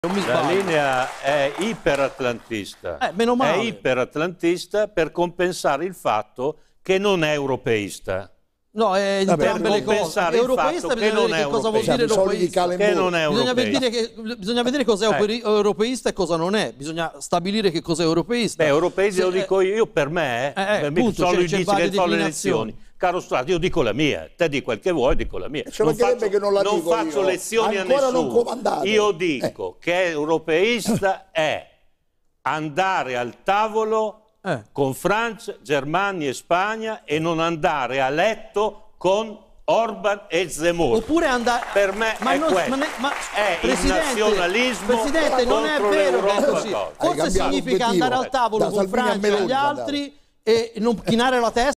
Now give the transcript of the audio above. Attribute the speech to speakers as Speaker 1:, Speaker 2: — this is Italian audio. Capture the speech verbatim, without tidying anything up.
Speaker 1: Non mi
Speaker 2: La linea è iperatlantista,
Speaker 1: eh, meno male.
Speaker 2: è iperatlantista per compensare il fatto che non è europeista.
Speaker 1: No, è entrambe le cose. Europeista bisogna vedere che cosa vuol dire europeista.
Speaker 2: Che non è
Speaker 1: bisogna,
Speaker 2: europeista.
Speaker 1: vedere che, bisogna vedere cosa è
Speaker 2: eh.
Speaker 1: europeista e cosa non è. Bisogna stabilire che cosa è europeista.
Speaker 2: Beh, europeista
Speaker 1: Se,
Speaker 2: lo dico io, io per me,
Speaker 1: eh, eh,
Speaker 2: eh,
Speaker 1: appunto,
Speaker 2: solo
Speaker 1: c'è,
Speaker 2: dice
Speaker 1: c'è
Speaker 2: che fa le elezioni. Caro Strato, io dico la mia, te di quel che vuoi, dico la mia.
Speaker 3: Ci
Speaker 2: non faccio,
Speaker 3: che non la
Speaker 2: non
Speaker 3: dico
Speaker 2: faccio
Speaker 3: io.
Speaker 2: lezioni
Speaker 3: Ancora
Speaker 2: a
Speaker 3: non
Speaker 2: nessuno.
Speaker 3: comandate.
Speaker 2: Io dico eh. che europeista è andare al tavolo eh. con Francia, Germania e Spagna e non andare a letto con Orban e Zemmour.
Speaker 1: Oppure andare...
Speaker 2: Per me
Speaker 1: ma
Speaker 2: è
Speaker 1: non,
Speaker 2: questo.
Speaker 1: Ma ne, ma,
Speaker 2: è
Speaker 1: Presidente,
Speaker 2: il nazionalismo
Speaker 1: Presidente, non è vero che è così. Forse significa andare al tavolo con Francia e gli altri e non chinare la testa.